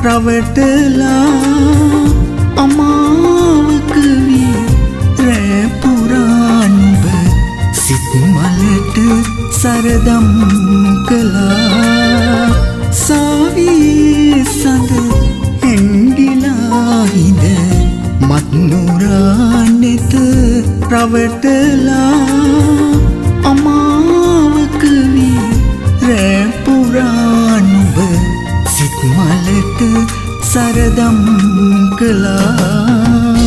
රවටලා අමාවක වී රෑ පුරා නුඹ සිත් මලට සරදම් කළා සාවී සඳ හැංගිලා හිඳ මත් නුරා නෙත රවටලා අමාවක වී රෑ පුරා නුඹ සිත් මලට සරදම් කළා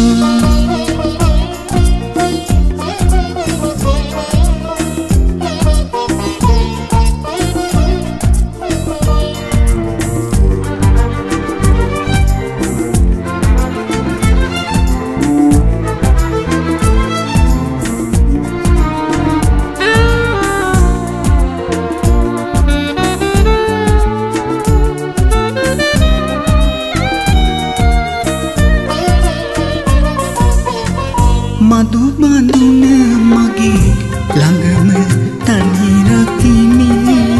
මధු බඳුන මගේ ළඟම තනි රකිමි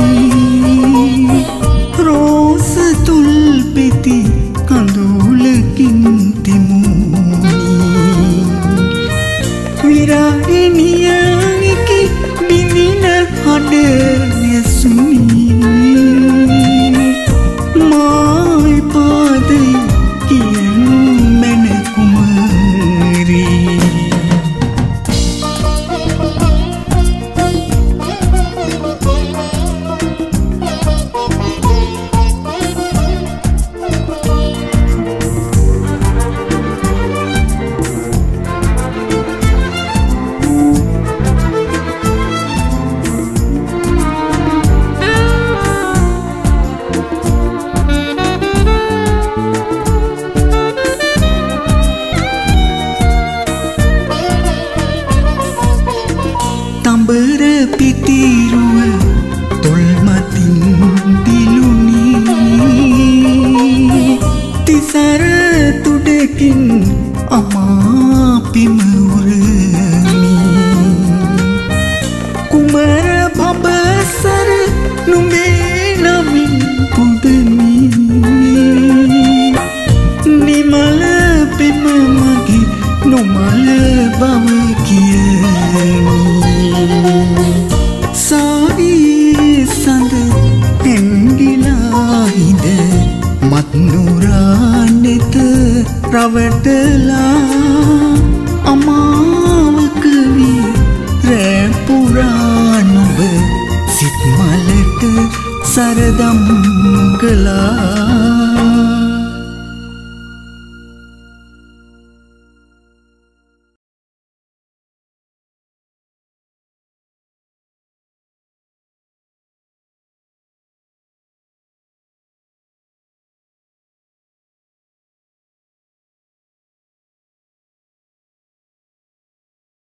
රෝස තුල් පෙති කඳුලකින් තෙමුනි විරහිනියකි බිඳින හඩ නැසුනි මායි පාදයි කියනු මැන කුමරී තඹර පිටිරුව තොල්මතින් දිලුනි තිසර තුඩකින් අමාපිම උරමි කුමර බබසර නුඹේ නමින් පුදමි නිමල පෙම මගේ නොමල බව කියමි සාවී සඳ හැංගිලා හිඳ මත් නුරා නෙත රවටලා